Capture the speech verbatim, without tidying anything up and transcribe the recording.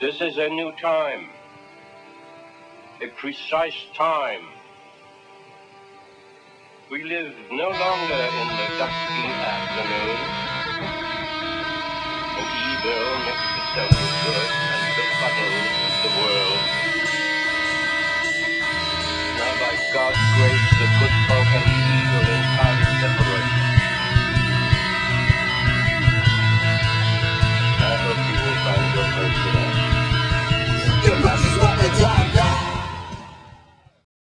This is a new time, a precise time. We live no longer in the dusky afternoon, when evil mixed itself with good and befuddled